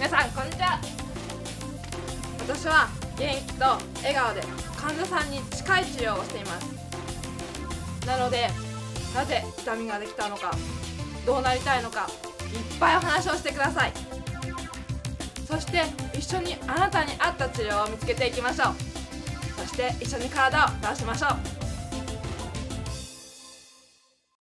皆さんこんにちは。私は元気と笑顔で患者さんに近い治療をしています。なのでなぜ痛みができたのか、どうなりたいのか、いっぱいお話をしてください。そして一緒にあなたに合った治療を見つけていきましょう。そして一緒に体を治しましょう。